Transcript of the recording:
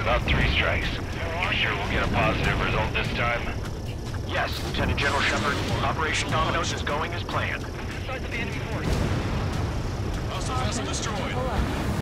about 3 strikes. You sure we'll get a positive result this time? Yes, Lieutenant General Shepard. Operation Dominos is going as planned. Inside the enemy force. Hostile vessel destroyed.